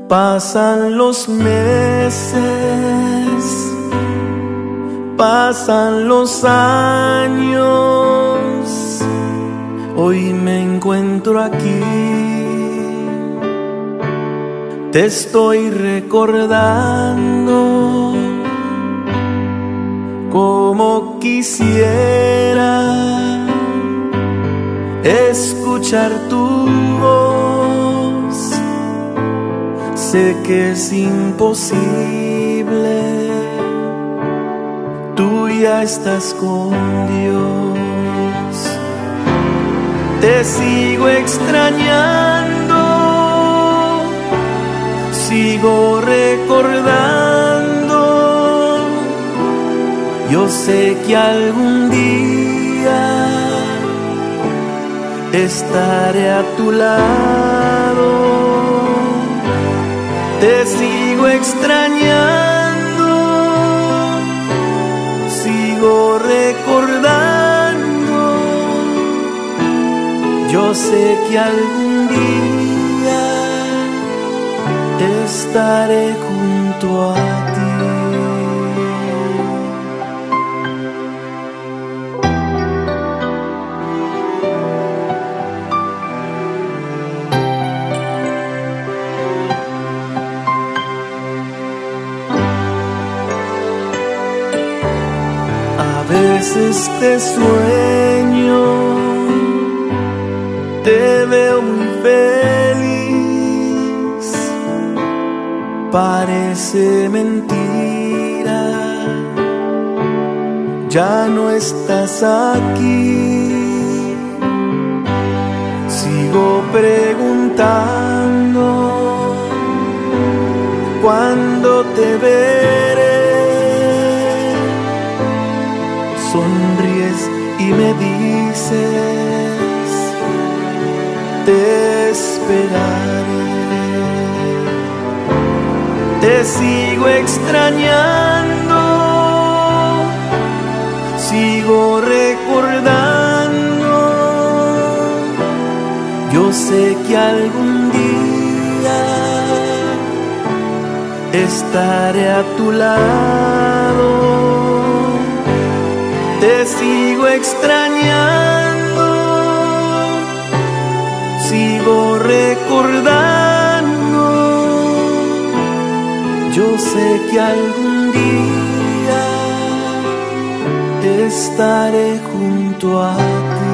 Pasan los meses, pasan los años, hoy me encuentro aquí. Te estoy recordando como quisiera escuchar tu voz. Sé que es imposible, tú ya estás con Dios. Te sigo extrañando, sigo recordando. Yo sé que algún día estaré a tu lado. Te sigo extrañando, sigo recordando. Yo sé que algún día estaré junto a ti. A veces te sueño, te veo muy feliz. Parece mentira, ya no estás aquí. Sigo preguntando cuándo te veré. Sonríes y me dices, te esperaré. Te sigo extrañando, sigo recordando. Yo sé que algún día estaré a tu lado. Te sigo extrañando, sigo recordando. Yo sé que algún día estaré junto a ti.